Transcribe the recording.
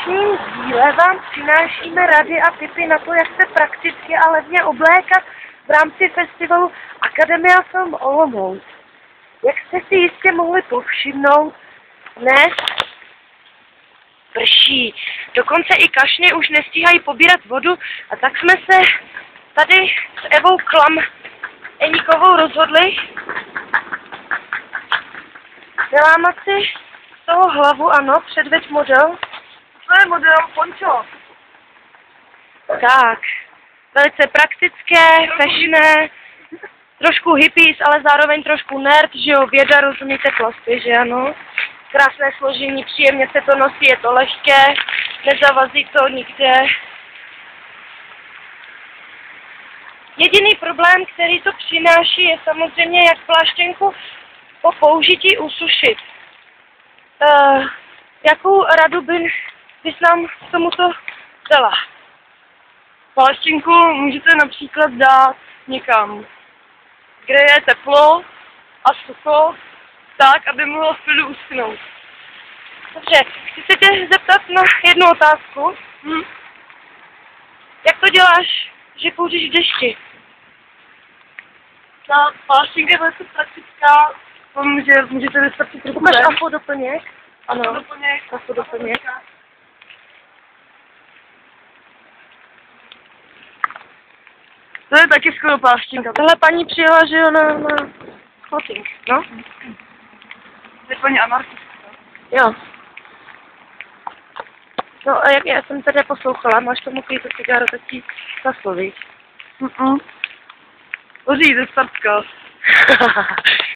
dnešním díle vám přinášíme rady a tipy na to, jak se prakticky a levně oblékat v rámci festivalu Akademia Film Olomouc. Jak jste si jistě mohli povšimnout, dnes prší. Dokonce i kašny už nestíhají pobírat vodu a tak jsme se tady s Evou Klam-Eníkovou rozhodli nelámat si z toho hlavu, ano, předveď model. To je model pončo. Tak, velice praktické, fashioné, trošku hippies, ale zároveň trošku nerd, že jo, věda, rozumíte plasty, že ano. Krásné složení, příjemně se to nosí, je to lehké, nezavazí to nikde. Jediný problém, který to přináší, je samozřejmě, jak pláštěnku po použití usušit. Jakou radu bys nám k tomuto dala? Pláštěnku můžete například dát někam, kde je teplo a sucho, tak, aby mohlo v klidu uschnout. Dobře, chci se tě zeptat na jednu otázku. Jak to děláš, že kouříš v dešti? Ta pláštěnka je velice praktická, můžete vystrčit ruku Ukaž ven. AFO doplněk. Ano, AFO doplněk. To je taky skoro pláštěnka. Tahle paní přijela, že jo, na spotting, no? To je paní anarchistka. Jo. No a jak já jsem tady poslouchala, máš tomu klítu cigáro, tak ti zasloví. Hoří ze Srbska.